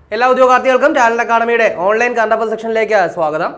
എല്ലാ ഉദ്യോഗാർത്ഥികൾക്കും ടാലന്റ് അക്കാഡമിയുടെ ഓൺലൈൻ കറണ്ട് അഫയർസ് സെക്ഷനിലേക്ക് സ്വാഗതം.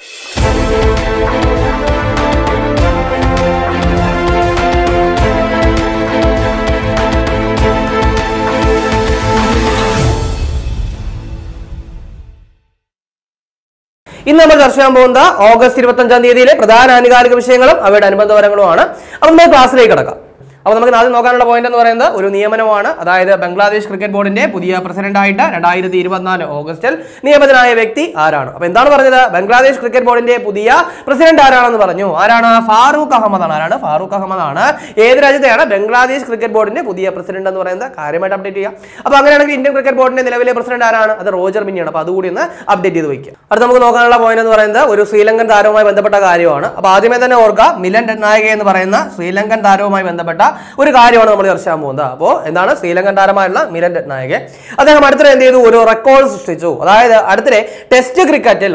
ഇന്ന് നമ്മൾ ചർച്ച ചെയ്യാൻ പോകുന്നത് ഓഗസ്റ്റ് 25-ാം തീയതിയിലെ പ്രധാന ആനുകാലിക വിഷയങ്ങളും അവയുടെ അനുബന്ധപരങ്ങളുമാണ്. അപ്പോൾ നമുക്ക് ക്ലാസ്സിലേക്ക് കടക്കാം. അപ്പോൾ നമുക്ക് ആദ്യം നോക്കാനുള്ള പോയിന്റ് എന്ന് പറയുന്നത് ഒരു നിയമനമാണ്. അതായത് ബംഗ്ലാദേശ് ക്രിക്കറ്റ് ബോർഡിന്റെ പുതിയ പ്രസിഡന്റായിട്ട് 2024 ഓഗസ്റ്റിൽ നിയമിതനായ വ്യക്തി ആരാണ്? അപ്പോൾ എന്താണ് പറഞ്ഞത്? ബംഗ്ലാദേശ് ക്രിക്കറ്റ് ബോർഡിന്റെ പുതിയ പ്രസിഡന്റ് ആരാണെന്ന് പറഞ്ഞു. ആരാണ്? ഫാറൂഖ് അഹമ്മദ് ആണ്. ആരാണ്? ഫാറൂഖ് അഹമ്മദ് ആണ്. ഏത് രാജ്യത്തെയാണ് ബംഗ്ലാദേശ് ക്രിക്കറ്റ് ബോർഡിന്റെ പുതിയ പ്രസിഡന്റ് എന്ന് പറയുന്നത്? കാര്യമായിട്ട് അപ്ഡേറ്റ് ചെയ്യുക. അപ്പോൾ അങ്ങനെയാണെങ്കിൽ ഇന്ത്യൻ ക്രിക്കറ്റ് ബോർഡിന്റെ നിലവിലെ പ്രസിഡന്റ് ആരാണ്? അത് റോജർ മിന്നിയാണ്. അപ്പോൾ അതുകൂടി ഒന്ന് അപ്ഡേറ്റ് ചെയ്ത് വയ്ക്കുക. അടുത്ത നമുക്ക് നോക്കാനുള്ള പോയിന്റ് എന്ന് പറയുന്നത് ഒരു ശ്രീലങ്കൻ താരവുമായി ബന്ധപ്പെട്ട കാര്യമാണ്. അപ്പോൾ ആദ്യമേ തന്നെ ഓർക്കുക, മിലൻ രത്നായക എന്ന് പറയുന്ന ശ്രീലങ്കൻ താരവുമായി ബന്ധപ്പെട്ട ഒരു കാര്യമാണ് നമ്മൾ ചർച്ച ചെയ്യാൻ പോകുന്നത്. അപ്പോൾ എന്താണ്? ശ്രീലങ്കൻ താരമായുള്ള മിലൻ രത്നായക അദ്ദേഹം അടുത്തിടെ എന്ത് ചെയ്തു? ഒരു റെക്കോർഡ് സൃഷ്ടിച്ചു. അതായത് അടുത്തിടെ ടെസ്റ്റ് ക്രിക്കറ്റിൽ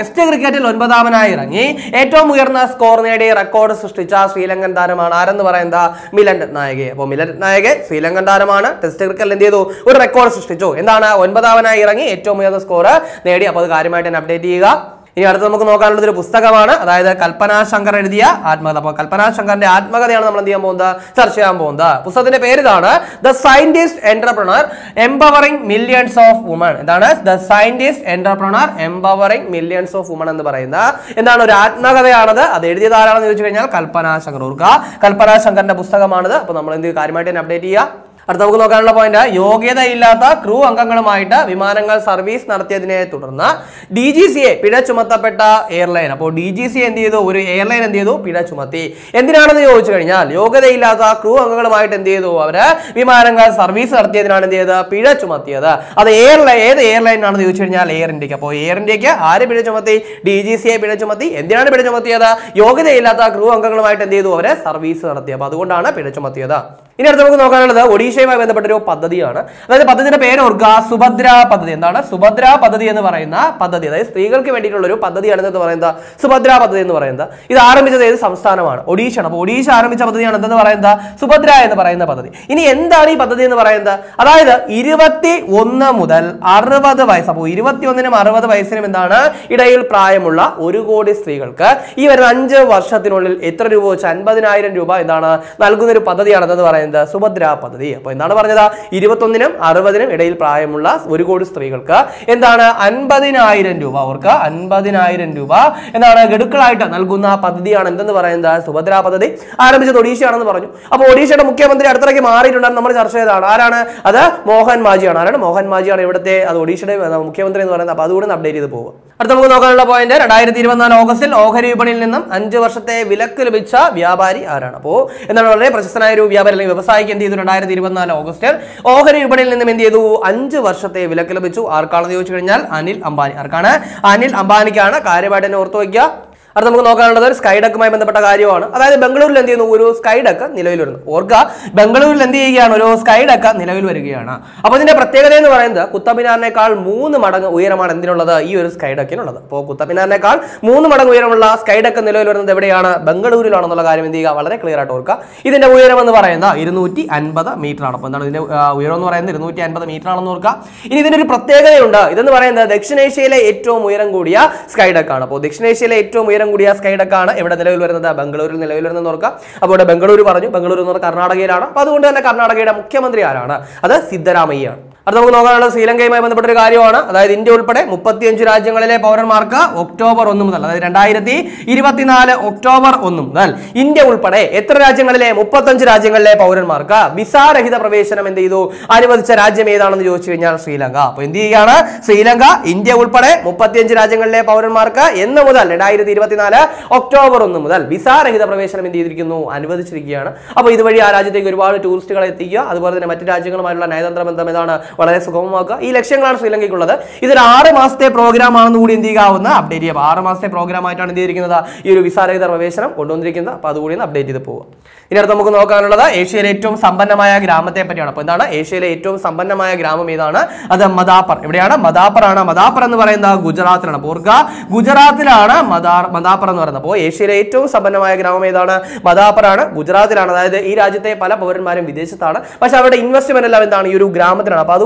9ാമനായി ഇറങ്ങി ഏറ്റവും ഉയർന്ന സ്കോർ നേടി റെക്കോർഡ് സൃഷ്ടിച്ച ശ്രീലങ്കൻ താരമാണ് ആരെന്ന് പറയുന്നത്? മിലൻ രത്നായക. അപ്പോൾ മിലൻ രത്നായക ശ്രീലങ്കൻ താരമാണ്. ടെസ്റ്റ് ക്രിക്കറ്റിൽ എന്ത് ചെയ്തു? ഒരു റെക്കോർഡ് സൃഷ്ടിച്ചു. എന്താണ്? 9ാമനായി ഇറങ്ങി ഏറ്റവും ഉയർന്ന സ്കോർ നേടി. അപ്പോൾ അത് കാര്യമായിട്ട് തന്നെ അപ്ഡേറ്റ് ചെയ്യുക. ഇനി അടുത്ത് നമുക്ക് നോക്കാനുള്ളത് ഒരു പുസ്തകമാണ്. അതായത് കൽപ്പന ശങ്കർ എഴുതിയ ആത്മകഥ. അപ്പോൾ കൽപ്പന ശങ്കറിന്റെ ആത്മകഥയാണ് നമ്മൾ എന്ത് ചെയ്യാൻ പോകുന്നത്? ചർച്ച ചെയ്യാൻ പോകുന്നത്. പുസ്തകത്തിന്റെ പേര് ഇതാണ്, the scientist entrepreneur empowering millions of women. എന്താണ്? The scientist entrepreneur empowering millions of women എന്ന് പറയുന്ന എന്താണ്? ഒരു ആത്മകഥയാണത്. അത് എഴുതിയത് ആരാണെന്ന് ചോദിച്ചു കഴിഞ്ഞാൽ കൽപ്പന ശങ്കർ. ഓർക്കുക, കൽപ്പന ശങ്കറിന്റെ പുസ്തകമാണിത്. അപ്പോൾ നമ്മൾ എന്ത് കാര്യമായിട്ട് തന്നെ അപ്ഡേറ്റ് ചെയ്യുക. അടുത്ത നമുക്ക് നോക്കാനുള്ള പോയിന്റ്, യോഗ്യതയില്ലാത്ത ക്രൂ അംഗങ്ങളുമായിട്ട് വിമാനങ്ങൾ സർവീസ് നടത്തിയതിനെ തുടർന്ന് DGCA പിഴ ചുമത്തപ്പെട്ട എയർലൈൻ. അപ്പോൾ DGCA എന്ത് ചെയ്തു? ഒരു എയർലൈൻ എന്ത് ചെയ്തു? പിഴ ചുമത്തി. എന്തിനാണെന്ന് ചോദിച്ചു കഴിഞ്ഞാൽ യോഗ്യതയില്ലാത്ത ക്രൂ അംഗങ്ങളുമായിട്ട് എന്ത് ചെയ്തു? അവര് വിമാനങ്ങൾ സർവീസ് നടത്തിയതിനാണ് എന്ത് ചെയ്തത്? പിഴ ചുമത്തിയത്. അത് ഏത് എയർലൈൻ ആണെന്ന് ചോദിച്ചു കഴിഞ്ഞാൽ എയർ ഇന്ത്യക്ക്. അപ്പോൾ എയർ ഇന്ത്യക്ക് ആര് പിഴ ചുമത്തി? DGCA പിഴ ചുമത്തി. എന്തിനാണ് പിഴ ചുമത്തിയത്? യോഗ്യതയില്ലാത്ത ക്രൂ അംഗങ്ങളുമായിട്ട് എന്ത് ചെയ്തു? അവരെ സർവീസ് നടത്തി. അപ്പോൾ അതുകൊണ്ടാണ് പിഴ ചുമത്തിയത്. ഇനി അടുത്ത് നമുക്ക് നോക്കാനുള്ളത് ഒഡീഷയുമായി ബന്ധപ്പെട്ട ഒരു പദ്ധതിയാണ്. അതായത് പദ്ധതിയുടെ പേര് ഓർക്കുക, സുഭദ്ര പദ്ധതി. എന്താണ് സുഭദ്ര പദ്ധതി എന്ന് പറയുന്ന പദ്ധതി? അതായത് സ്ത്രീകൾക്ക് വേണ്ടിയിട്ടുള്ള ഒരു പദ്ധതിയാണ് എന്ന് പറയുന്നത് സുഭദ്ര പദ്ധതി എന്ന് പറയുന്നത്. ഇത് ആരംഭിച്ചത് ഏത് സംസ്ഥാനമാണ്? ഒഡീഷയാണ്. അപ്പോൾ ഒഡീഷ ആരംഭിച്ച പദ്ധതിയാണ് എന്തെന്ന് പറയുന്നത്? സുഭദ്ര എന്ന് പറയുന്ന പദ്ധതി. ഇനി എന്താണ് ഈ പദ്ധതി എന്ന് പറയുന്നത്? അതായത് 21 മുതൽ 60 വയസ്സ്, അപ്പോൾ 21നും 60 വയസ്സിനും എന്താണ് ഇടയിൽ പ്രായമുള്ള 1 കോടി സ്ത്രീകൾക്ക് ഈ വരുന്ന 5 വർഷത്തിനുള്ളിൽ എത്ര രൂപ വെച്ച്? 50,000 രൂപ എന്താണ് നൽകുന്ന ഒരു പദ്ധതിയാണ് എന്ന് പറയുന്നത് സുഭദ്ര പദ്ധതി. അപ്പോൾ എന്താണ് പറഞ്ഞത്? 21നും 60നും ഇടയിൽ പ്രായമുള്ള 1 കോടി സ്ത്രീകൾക്ക് എന്താണ് 50,000 രൂപ. അവർക്ക് 50,000 രൂപ എന്താണ് ഗഡുക്കളായിട്ട് നൽകുന്ന പദ്ധതിയാണ് എന്തെന്ന് പറയുന്നത് സുഭദ്ര പദ്ധതി. ആരംഭിച്ചത് ഒഡീഷയാണെന്ന് പറഞ്ഞു. അപ്പോൾ ഒഡീഷയുടെ മുഖ്യമന്ത്രി അടുത്തിടയ്ക്ക് മാറിയിട്ടുണ്ടെന്ന് നമ്മൾ ചർച്ച ചെയ്തതാണ്. ആരാണ് അത്? മോഹൻ മാജിയാണ്. ആരാണ്? മോഹൻ മാജിയാണ് ഇവിടുത്തെ അത് ഒഡീഷയുടെ മുഖ്യമന്ത്രി എന്ന് പറയുന്നത്. അപ്പോൾ അതുകൂടി അപ്ഡേറ്റ് ചെയ്ത് പോകുക. അടുത്ത നമുക്ക് നോക്കാനുള്ള പോയിന്റ്, 2024 ഓഗസ്റ്റിൽ ഓഹരി വിപണിയിൽ നിന്നും 5 വർഷത്തെ വിലക്ക് ലഭിച്ച വ്യാപാരി ആരാണ്? അപ്പോൾ എന്താണ് വളരെ പ്രശസ്തനായ ഒരു വ്യാപാരി അല്ലെങ്കിൽ വ്യവസായിക്ക് എന്ത് ചെയ്തു? 2024 ഓഗസ്റ്റിൽ ഓഹരി വിപണിയിൽ നിന്നും എന്ത് ചെയ്തു? 5 വർഷത്തെ വിലക്ക് ലഭിച്ചു. ആർക്കാണെന്ന് ചോദിച്ചു കഴിഞ്ഞാൽ അനിൽ അംബാനി. ആർക്കാണ്? അനിൽ അംബാനിക്കാണ്. കാര്യമായിട്ട് തന്നെ ഓർത്തു വയ്ക്കുക. അടുത്ത നമുക്ക് നോക്കാനുള്ളത് ഒരു സ്കൈഡക്കുമായി ബന്ധപ്പെട്ട കാര്യമാണ്. അതായത് ബംഗളൂരിൽ എന്ത് ചെയ്യുന്നു? ഒരു സ്കൈഡക്ക് നിലവിൽ വരുന്നു. ഓർക്കുക, ബംഗളൂരിൽ എന്ത് ചെയ്യുകയാണ്? ഒരു സ്കൈഡക്ക് നിലവിൽ വരികയാണ്. അപ്പോൾ ഇതിന്റെ പ്രത്യേകത എന്ന് പറയുന്നത് കുത്തബിനാറിനേക്കാൾ 3 മടങ്ങ് ഉയരമാണ് എന്തിനുള്ളത്? ഈ ഒരു സ്കൈഡക്കിനുള്ളത്. അപ്പോൾ കുത്തബിനാറിനേക്കാൾ 3 മടങ്ങ് ഉയരമുള്ള സ്കൈഡക്ക് നിലവിൽ വരുന്നത് എവിടെയാണ്? ബംഗളൂരിലാണെന്നുള്ള കാര്യം എന്ത് ചെയ്യുക? വളരെ ക്ലിയർ ആയിട്ട് ഓർക്കുക. ഇതിന്റെ ഉയരം എന്ന് പറയുന്നത് 250 മീറ്റർ ആണ്. അപ്പോൾ എന്താണ് ഇതിന്റെ ഉയരം എന്ന് പറയുന്നത്? 250 മീറ്റർ ആണെന്ന് ഓർക്കുക. ഇനി ഇതിന്റെ ഒരു പ്രത്യേകതയുണ്ട്. ഇതെന്ന് പറയുന്നത് ദക്ഷിണേഷ്യയിലെ ഏറ്റവും ഉയരം കൂടിയ സ്കൈഡക്കാണ്. അപ്പോൾ ദക്ഷിണേഷ്യയിലെ ഏറ്റവും ഉയരം കൂടിയ സ്കൈഡക്കാണ് ഇവിടെ നിലവിൽ വരുന്നത്? ബംഗളൂരിൽ നിലവിൽ വരുന്നത് ഓർക്കുക. അപ്പോൾ ഇവിടെ ബംഗളൂരു പറഞ്ഞു. ബംഗളൂരു എന്ന് പറഞ്ഞാൽ കർണാടകയിലാണ്. അപ്പോൾ അതുകൊണ്ട് തന്നെ കർണാടകയുടെ മുഖ്യമന്ത്രി ആരാണ്? അത് സിദ്ധരാമയ്യാണ്. അത് നമുക്ക് നോക്കാനുള്ളത് ശ്രീലങ്കയുമായി ബന്ധപ്പെട്ട ഒരു കാര്യമാണ്. അതായത് ഇന്ത്യ ഉൾപ്പെടെ 35 രാജ്യങ്ങളിലെ പൗരന്മാർക്ക് ഒക്ടോബർ 1 മുതൽ, അതായത് 2024 ഒക്ടോബർ 1 മുതൽ ഇന്ത്യ ഉൾപ്പെടെ എത്ര രാജ്യങ്ങളിലെ? 35 രാജ്യങ്ങളിലെ പൗരന്മാർക്ക് വിസാരഹിത പ്രവേശനം എന്ത് ചെയ്തു? അനുവദിച്ച രാജ്യം ഏതാണെന്ന് ചോദിച്ചു കഴിഞ്ഞാൽ ശ്രീലങ്ക. അപ്പോൾ എന്ത് ചെയ്യുകയാണ്? ശ്രീലങ്ക ഇന്ത്യ ഉൾപ്പെടെ 35 രാജ്യങ്ങളിലെ പൗരന്മാർക്ക് എന്ന് മുതൽ 2024 ഒക്ടോബർ 1 മുതൽ വിസാരഹിത പ്രവേശനം എന്ത് ചെയ്തിരിക്കുന്നു? അനുവദിച്ചിരിക്കുകയാണ്. അപ്പോൾ ഇതുവഴി ആ രാജ്യത്തേക്ക് ഒരുപാട് ടൂറിസ്റ്റുകളെ എത്തിക്കുക, അതുപോലെ തന്നെ മറ്റു രാജ്യങ്ങളുമായുള്ള നയതന്ത്ര ബന്ധം ഏതാണ് വളരെ സുഗമമാക്കുക. ഈ ലക്ഷ്യങ്ങളാണ് ശ്രീലങ്കയ്ക്കുള്ളത്. ഇതൊരു 6 മാസത്തെ പ്രോഗ്രാം ആണെന്ന് കൂടി എന്ത് ചെയ്യാവുന്ന അപ്ഡേറ്റ് ചെയ്യുക. 6 മാസത്തെ പ്രോഗ്രാം ആയിട്ടാണ് എന്ത് ചെയ്തിരിക്കുന്നത്? ഈ ഒരു വിസാരഹിത പ്രവേശനം കൊണ്ടുവന്നിരിക്കുന്നത്. അപ്പോൾ അതുകൂടി ഒന്ന് അപ്ഡേറ്റ് ചെയ്ത് പോകുക. ഇനി അടുത്ത് നമുക്ക് നോക്കാനുള്ളത് ഏഷ്യയിലെ ഏറ്റവും സമ്പന്നമായ ഗ്രാമത്തെ പറ്റിയാണ്. അപ്പോൾ എന്താണ് ഏഷ്യയിലെ ഏറ്റവും സമ്പന്നമായ ഗ്രാമം ഏതാണ്? അത് മദാപ്പർ. എവിടെയാണ്? മദാപ്പർ ആണ്. മദാപ്പർ എന്ന് പറയുന്നത് ഗുജറാത്തിലാണ്. ഓർക്കുക, ഗുജറാത്തിലാണ് മദാപ്പർ എന്ന് പറയുന്നത്. അപ്പോൾ ഏഷ്യയിലെ ഏറ്റവും സമ്പന്നമായ ഗ്രാമം ഏതാണ്? മദാപ്പർ ആണ്, ഗുജറാത്തിലാണ്. അതായത് ഈ രാജ്യത്തെ പല പൗരന്മാരും വിദേശത്താണ്, പക്ഷെ അവരുടെ ഇൻവെസ്റ്റ്മെന്റ് എല്ലാം എന്താണ്? ഈ ഒരു ഗ്രാമത്തിലാണ്. അപ്പോൾ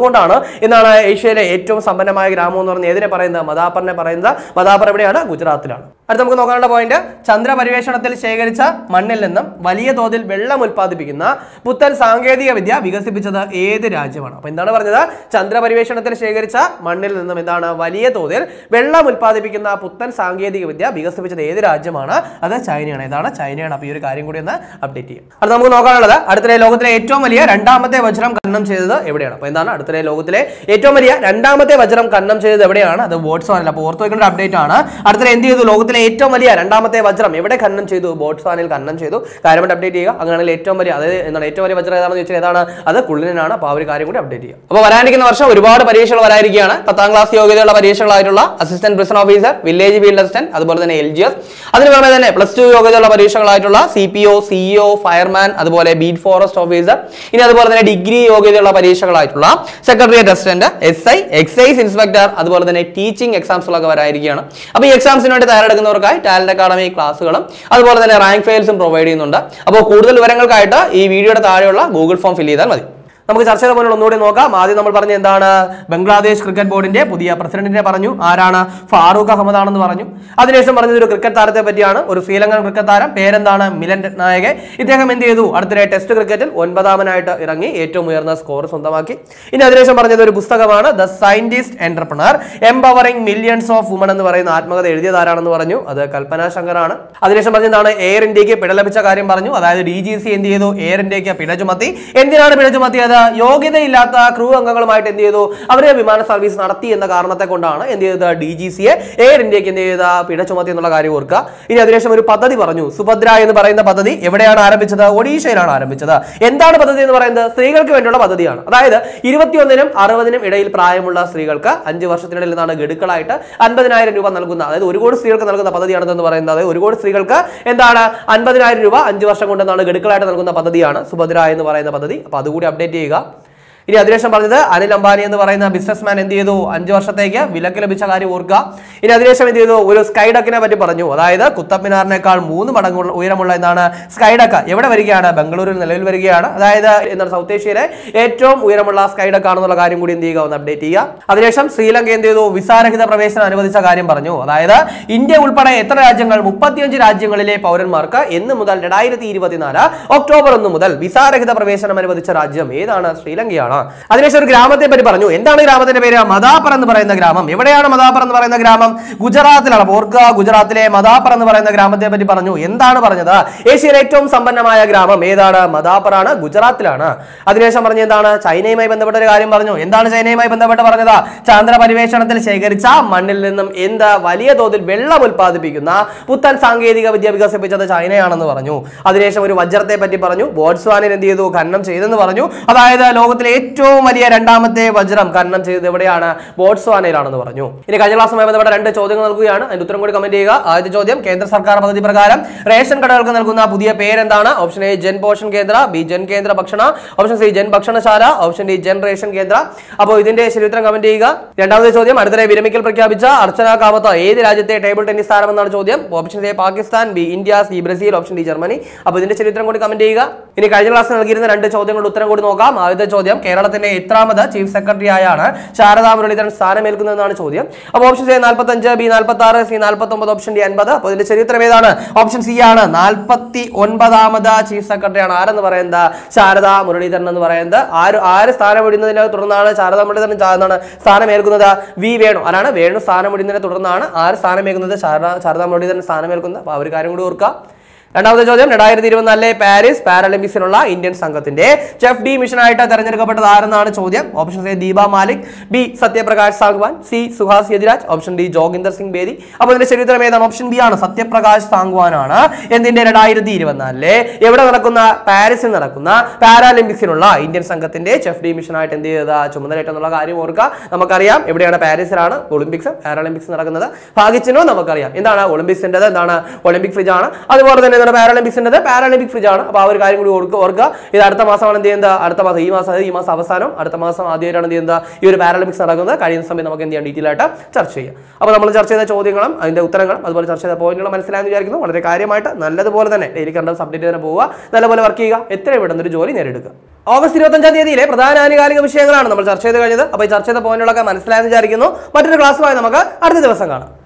അതുകൊണ്ടാണ് എന്താണ് ഏഷ്യയിലെ ഏറ്റവും സമ്പന്നമായ ഗ്രാമം എന്ന് പറഞ്ഞാൽ ഏതിനെ പറയുന്നത്? മദാപ്പറിനെ പറയുന്നത്. മദാപ്പർ എവിടെയാണ്? ഗുജറാത്തിലാണ്. അടുത്ത നമുക്ക് നോക്കാനുള്ള പോയിന്റ്, ചന്ദ്ര പര്യവേഷണത്തിൽ ശേഖരിച്ച മണ്ണിൽ നിന്നും വലിയ തോതിൽ വെള്ളം ഉൽപ്പാദിപ്പിക്കുന്ന പുത്തൻ സാങ്കേതിക വിദ്യ വികസിപ്പിച്ചത് ഏത് രാജ്യമാണ്? അപ്പൊ എന്താണ് പറഞ്ഞത്? ചന്ദ്ര പര്യവേഷണത്തിൽ ശേഖരിച്ച മണ്ണിൽ നിന്നും എന്താണ് വലിയ തോതിൽ വെള്ളം ഉൽപ്പാദിപ്പിക്കുന്ന പുത്തൻ സാങ്കേതിക വിദ്യ വികസിപ്പിച്ചത് ഏത് രാജ്യമാണ്? അത് ചൈനയാണ്. ഏതാണ്? ചൈനയാണ്. അപ്പൊ ഈ ഒരു കാര്യം കൂടി ഒന്ന് അപ്ഡേറ്റ് ചെയ്യാം. അത് നമുക്ക് നോക്കാനുള്ളത്, അടുത്തിടെ ലോകത്തിലെ ഏറ്റവും വലിയ രണ്ടാമത്തെ വജ്രം ഖനനം ചെയ്തത് എവിടെയാണ്? അപ്പൊ എന്താണ് അടുത്തിടെ ലോകത്തിലെ ഏറ്റവും വലിയ രണ്ടാമത്തെ വജ്രം ഖനനം ചെയ്തത് എവിടെയാണ്? അത് ബോട്സ്വാനയിൽ. അപ്പോൾ ഓർത്ത് വെക്കേണ്ട അപ്ഡേറ്റ് ആണ്. അടുത്തിടെ എന്ത് ചെയ്തു? ലോകത്തിലെ ഏറ്റവും വലിയ രണ്ടാമത്തെ വജ്രം എവിടെ ഖനനം ചെയ്തു? ബോട്സ്വാനയിൽ ഖനനം ചെയ്തു. കാര്യമായിട്ട് അപ്ഡേറ്റ് ചെയ്യുക. അങ്ങനെയാണെങ്കിൽ ഏറ്റവും വലിയ, അതായത് എന്താണ് ഏറ്റവും വലിയ വജ്രം ഏതാണെന്ന് ചോദിച്ചാൽ ഏതാണ്? അത് കുള്ളിനാണ്. അപ്പോൾ ആ ഒരു കാര്യം കൂടി അപ്ഡേറ്റ് ചെയ്യുക. അപ്പോൾ വരാനിരിക്കുന്ന വർഷം ഒരുപാട് പരീക്ഷകൾ വരാനിരിക്കുകയാണ്. 10ാം ക്ലാസ് യോഗ്യതയുള്ള പരീക്ഷകളായിട്ടുള്ള assistant prison officer, village field assistant, അതുപോലെ തന്നെ LGS. അതിന് പുറമെ തന്നെ +2 യോഗ്യതയുള്ള പരീക്ഷകളായിട്ടുള്ള CPO, CEO, ഫയർമാൻ, അതുപോലെ ബീറ്റ് ഫോറസ്റ്റ് ഓഫീസർ. ഇനി അതുപോലെ തന്നെ ഡിഗ്രി യോഗ്യതയുള്ള പരീക്ഷകളായിട്ടുള്ള secretariat assistant, SI, excise inspector, അതുപോലെ തന്നെ ടീച്ചിങ് എക്സാംസുകളൊക്കെ വരാനിരിക്കുകയാണ്. അപ്പോൾ ഈ എക്സാംസിന് വേണ്ടി തയ്യാറെടുക്കുന്നവർക്കായി ടാലന്റ് അക്കാഡമി ക്ലാസ്സുകളും അതുപോലെ തന്നെ റാങ്ക് ഫയൽസും പ്രൊവൈഡ് ചെയ്യുന്നുണ്ട്. അപ്പോൾ കൂടുതൽ വിവരങ്ങൾക്കായിട്ട് ഈ വീഡിയോയുടെ താഴെയുള്ള ഗൂഗിൾ ഫോം ഫില്ല് ചെയ്താൽ മതി. നമുക്ക് ചർച്ച ചെയ്ത പോലെ ഒന്നുകൂടി നോക്കാം. ആദ്യം നമ്മൾ പറഞ്ഞ എന്താണ്? ബംഗ്ലാദേശ് ക്രിക്കറ്റ് ബോർഡിന്റെ പുതിയ പ്രസിഡന്റിനെ പറഞ്ഞു. ആരാണ്? ഫാറൂഖ് അഹമ്മദ് ആണെന്ന് പറഞ്ഞു. അതിനുശേഷം പറഞ്ഞത് ഒരു ക്രിക്കറ്റ് താരത്തെ പറ്റിയാണ്. ഒരു ശ്രീലങ്കൻ ക്രിക്കറ്റ് താരം, പേരെന്താണ്? മിലൻ രത്നായകെ. ഇദ്ദേഹം എന്ത് ചെയ്തു? അടുത്തിടെ ടെസ്റ്റ് ക്രിക്കറ്റിൽ 9ാമനായിട്ട് ഇറങ്ങി ഏറ്റവും ഉയർന്ന സ്കോർ സ്വന്തമാക്കി. ഇനി അതിനുശേഷം പറഞ്ഞത് ഒരു പുസ്തകമാണ്, the scientist entrepreneur empowering millions of women എന്ന് പറയുന്ന ആത്മകഥ എഴുതിയതാരാണെന്ന് പറഞ്ഞു. അത് കൽപ്പന ശങ്കറാണ്. അതിനുശേഷം പറഞ്ഞതാണ് എയർ ഇന്ത്യക്ക് പിഴ ലഭിച്ച കാര്യം പറഞ്ഞു. അതായത് DGC എന്ത് ചെയ്തു? എയർ ഇന്ത്യക്ക് പിഴ ചുമത്തി. എന്തിനാണ് പിഴ ചുമത്തിയത്? യോഗ്യതയില്ലാത്ത ക്രൂ അംഗങ്ങളുമായിട്ട് എന്ത് ചെയ്തു? അവരെ വിമാന സർവീസ് നടത്തി എന്ന കാരണത്തെ കൊണ്ടാണ് എന്ത് ചെയ്തത്? DGCയെ എയർ ഇന്ത്യക്ക് എന്ത് ചെയ്ത? പിഴ ചുമത്തി എന്നുള്ള കാര്യം ഓർക്കുക. ഇനി അതിനുശേഷം ഒരു പദ്ധതി പറഞ്ഞു, സുഭദ്ര എന്ന് പറയുന്ന പദ്ധതി. എവിടെയാണ് ആരംഭിച്ചത്? ഒഡീഷയിലാണ് ആരംഭിച്ചത്. എന്താണ് പദ്ധതി എന്ന് പറയുന്നത്? സ്ത്രീകൾക്ക് വേണ്ടിയുള്ള പദ്ധതിയാണ്. അതായത് 21നും 60നും ഇടയിൽ പ്രായമുള്ള സ്ത്രീകൾക്ക് 5 വർഷത്തിനിടയിൽ നിന്നാണ് ഗഡുക്കളായിട്ട് 50,000 രൂപ നൽകുന്ന, അതായത് 1 കോടി സ്ത്രീകൾക്ക് നൽകുന്ന പദ്ധതിയാണെന്ന് പറയുന്നത്. 1 കോടി സ്ത്രീകൾക്ക് എന്താണ് 50,000 രൂപ 5 വർഷം കൊണ്ടെന്നാണ് ഗഡുക്കളായിട്ട് നൽകുന്ന പദ്ധതിയാണ് സുഭദ്ര എന്ന് പറയുന്ന പദ്ധതി. അപ്പൊ അതുകൂടി അപ്ഡേറ്റ് ചെയ്യുക. ഇനി അതിനുശേഷം പറഞ്ഞത് അനിൽ അംബാനി എന്ന് പറയുന്ന ബിസിനസ്മാൻ എന്ത് ചെയ്തു? 5 വർഷത്തേക്ക് വിലക്ക് ലഭിച്ച കാര്യം ഓർക്കുക. ഇനി അതിനുശേഷം എന്ത് ചെയ്തു? ഒരു സ്കൈഡക്കിനെ പറ്റി പറഞ്ഞു. അതായത് കുത്തബ് മിനാറിനേക്കാൾ 3 മടങ്ങ് ഉയരമുള്ള എന്താണ് സ്കൈഡക്ക് എവിടെ വരികയാണ്? ബംഗളൂരിൽ നിലവിൽ വരികയാണ്. അതായത് എന്താണ് സൗത്ത് ഏഷ്യയിലെ ഏറ്റവും ഉയരമുള്ള സ്കൈഡക്ക് ആണെന്നുള്ള കാര്യം കൂടി എന്ത് ചെയ്യുക? ഒന്ന് അപ്ഡേറ്റ് ചെയ്യുക. അതിനുശേഷം ശ്രീലങ്ക എന്ത് ചെയ്തു? വിസാരഹിത പ്രവേശനം അനുവദിച്ച കാര്യം പറഞ്ഞു. അതായത് ഇന്ത്യ ഉൾപ്പെടെ എത്ര രാജ്യങ്ങൾ? 35 രാജ്യങ്ങളിലെ പൗരന്മാർക്ക് എന്ന് മുതൽ 2024 ഒക്ടോബർ 1 മുതൽ വിസാരഹിത പ്രവേശനം അനുവദിച്ച രാജ്യം ഏതാണ്? ശ്രീലങ്കയാണ്. അതിനുശേഷം ഒരു ഗ്രാമത്തെ പറ്റി പറഞ്ഞു. എന്താണ് ഗ്രാമത്തിന്റെ പേര്? മദാപ്പർ എന്ന് പറയുന്ന ഗ്രാമം. എവിടെയാണ് മദാപ്പർ എന്ന് പറയുന്ന ഗ്രാമം? ഗുജറാത്തിലാണ്. ഓർക്കുക, ഗുജറാത്തിലെ മദാപ്പർ എന്ന് പറയുന്ന ഗ്രാമത്തെ പറ്റി പറഞ്ഞു. എന്താണ് പറഞ്ഞത്? ഏഷ്യയിലെ ഏറ്റവും സമ്പന്നമായ ഗ്രാമം ഏതാണ്? മദാപ്പർ ആണ്, ഗുജറാത്തിലാണ്. അതിനുശേഷം പറഞ്ഞ എന്താണ്? ചൈനയുമായി ബന്ധപ്പെട്ട ഒരു കാര്യം പറഞ്ഞു. എന്താണ് ചൈനയുമായി ബന്ധപ്പെട്ട് പറഞ്ഞത്? ചന്ദ്ര പര്യവേഷണത്തിൽ ശേഖരിച്ച മണ്ണിൽ നിന്നും എന്ത് വലിയ തോതിൽ വെള്ളം ഉൽപ്പാദിപ്പിക്കുന്ന പുത്തൻ സാങ്കേതിക വിദ്യ വികസിപ്പിച്ചത് ചൈനയാണെന്ന് പറഞ്ഞു. അതിനുശേഷം ഒരു വജ്രത്തെ പറ്റി പറഞ്ഞു. ബോട്സ്വാനിൽ എന്ത് ചെയ്തു? ഖനനം ചെയ്തെന്ന് പറഞ്ഞു. അതായത് ലോകത്തിലെ ഏറ്റവും വലിയ രണ്ടാമത്തെ വജ്രം ഖനനം ചെയ്തത് എവിടെയാണ്? ബോട്സ്വാനയിലാണെന്ന് പറഞ്ഞു. ഇനി കഴിഞ്ഞ ക്ലാസ്സുമായി ബന്ധപ്പെട്ട 2 ചോദ്യങ്ങൾ നൽകുകയാണ്. അതിന്റെ ഉത്തരം കൂടി കമന്റ് ചെയ്യുക. ആദ്യത്തെ ചോദ്യം, കേന്ദ്ര സർക്കാർ പദ്ധതി പ്രകാരം റേഷൻ കടകൾക്ക് നൽകുന്ന പുതിയ പേരെന്താണ്? Option A Jan Poshan Kendra, B Jan Kendra Bhakshan, option C Jan ഭക്ഷണശാല, option D Jan ration Kendra. അപ്പോൾ ഇതിന്റെ ശരി ഉത്തരം കമന്റ് ചെയ്യുക. രണ്ടാമത്തെ ചോദ്യം, അടുത്തിടെ വിരമിക്കൽ പ്രഖ്യാപിച്ച അർച്ചന കാമത്ത് ഏത് രാജ്യത്തെ ടേബിൾ ടെന്നീസ് താരമെന്നാണ് ചോദ്യം. Option A Pakistan, B India, C Brazil, option D Germany. അപ്പോൾ ഇതിന്റെ ശരി ഉത്തരം കൂടി കമന്റ് ചെയ്യുക. ഇനി കഴിഞ്ഞ ക്ലാസ്സിൽ നൽകിയിരുന്ന 2 ചോദ്യങ്ങളുടെ ഉത്തരം കൂടി നോക്കാം. ആദ്യത്തെ ചോദ്യം, കേരളത്തിന്റെ എത്രാമത് ചീഫ് സെക്രട്ടറി ആയാണ് ശാരദാ മുരളീധരൻ സ്ഥാനമേൽക്കുന്നതെന്നാണ് ചോദ്യം. അപ്പോൾ option A 45, B 46, C 49, option D 50. അപ്പോൾ ഇതിന്റെ ചരിത്രം ഏതാണ്? ഓപ്ഷൻ സി ആണ്. 49ാമത് ചീഫ് സെക്രട്ടറി ആണ് ആരെന്ന് പറയുന്നത്? ശാരദാ മുരളീധരൻ എന്ന് പറയുന്നത്. ആര് സ്ഥാനമൊഴിയുന്നതിനെ തുടർന്നാണ് ശാരദാ മുരളീധരൻ സ്ഥാനമേൽക്കുന്നത്? വി വേണു. ആരാണ്? വേണു സ്ഥാനമൊഴിയുന്നതിനെ തുടർന്നാണ് ആര് സ്ഥാനമേൽക്കുന്നത്? ശാരദാ മുരളീധരൻ സ്ഥാനമേൽക്കുന്നത്. അപ്പോൾ ആ ഒരു കാര്യം കൂടി ഓർക്കുക. രണ്ടാമത്തെ ചോദ്യം, 2024 പാരീസ് പാരാലിമ്പിക്സിനുള്ള ഇന്ത്യൻ സംഘത്തിന്റെ ചെഫ് ഡി മിഷനായിട്ട് തെരഞ്ഞെടുക്കപ്പെട്ടത് ആരെന്നാണ് ചോദ്യം. Option A Deepa Malik, B Satyaprakash Sangwan, C Suhas Yathiraj, option D Joginder Singh Bedi. അപ്പോൾ ഇതിന്റെ ശരി ഉത്തരം ഏതാണ്? ഓപ്ഷൻ ബി ആണ്. സത്യപ്രകാശ് സാങ്വാൻ ആണ് എന്തിന്റെ 2024 എവിടെ നടക്കുന്ന? പാരീസിൽ നടക്കുന്ന പാരാലിമ്പിക്സിനുള്ള ഇന്ത്യൻ സംഘത്തിന്റെ ചെഫ് ഡി മിഷനായിട്ട് എന്ത് ചെയ്തത്? ചുമതലയേറ്റെന്നുള്ള കാര്യം ഓർക്കുക. നമുക്കറിയാം എവിടെയാണ്? പാരീസിലാണ് ഒളിമ്പിക്സ് പാരാലിമ്പിക്സ് നടക്കുന്നത്. ഭാഗ്യച്ചിഹ്നവും നമുക്കറിയാം. എന്താണ് ഒളിമ്പിക്സിന്റെ? എന്താണ്? ഒളിമ്പിക് ഫ്രിഡ്ജ് ആണ്. അതുപോലെ തന്നെ എന്താണ് പാരാലിമ്പിക്സിൻ്റെ പാരാലിമ്പിക് ഫ്രിഡ്ജ് ആണ്. അപ്പോൾ ആ ഒരു കാര്യം കൂടി ഓർക്കുക. ഇത് അടുത്ത മാസമാണ് എന്ത് ചെയ്യുന്നത്, അടുത്ത മാസം ഈ മാസം അവസാനം അടുത്ത മാസം ആദ്യമായിട്ടാണ് എന്ത് ചെയ്യുന്നത് ഈ ഒരു പാരാലിമ്പിക്സ് നടക്കുന്നത്. കഴിയുന്ന സമയം നമുക്ക് എന്ത് ചെയ്യാം ഡീറ്റെയിൽ ആയിട്ട് ചർച്ച ചെയ്യാം. അപ്പോൾ നമ്മൾ ചർച്ച ചെയ്ത ചോദ്യങ്ങളും അതിന്റെ ഉത്തരങ്ങളും അതുപോലെ ചർച്ച ചെയ്ത പോയിന്റുകളും മനസ്സിലായെന്ന് വിചാരിക്കുന്നു. വളരെ കാര്യമായിട്ട് നല്ലതുപോലെ തന്നെ ഡെയിലി കറണ്ട് അപ്ഡേറ്റ് തന്നെ പോവുക, നല്ലപോലെ വർക്ക് ചെയ്യുക, എത്രയും പെട്ടെന്ന് ഒരു ജോലി നേടിയെടുക്കുക. ഓഗസ്റ്റ് 25 തീയതിയിലെ പ്രധാന ആനുകാലിക വിഷയങ്ങളാണ് നമ്മൾ ചർച്ച ചെയ്ത് കഴിഞ്ഞത്. അപ്പോൾ ഈ ചർച്ച ചെയ്ത പോയിന്റുകളൊക്കെ മനസ്സിലായെന്ന് വിചാരിക്കുന്നു. മറ്റൊരു ക്ലാസ്സുമായി നമുക്ക് അടുത്ത ദിവസം കാണാം.